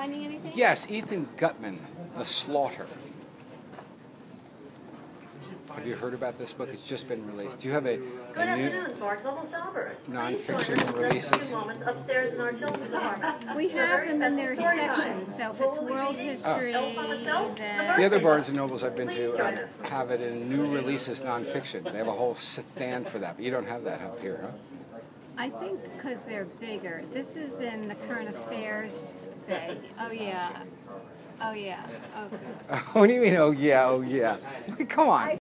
finding anything? Yes, Ethan Gutmann, The Slaughter. Have you heard about this book? It's just been released. Do you have a new nonfiction releases? We have them in their sections, so if it's world history, then... The other Barnes & Nobles I've been to have it in new releases nonfiction. They have a whole stand for that, but you don't have that up here, huh? I think because they're bigger. This is in the current affairs bay. Oh, yeah. Oh, yeah. Okay. What do you mean, oh yeah, oh yeah? Come on.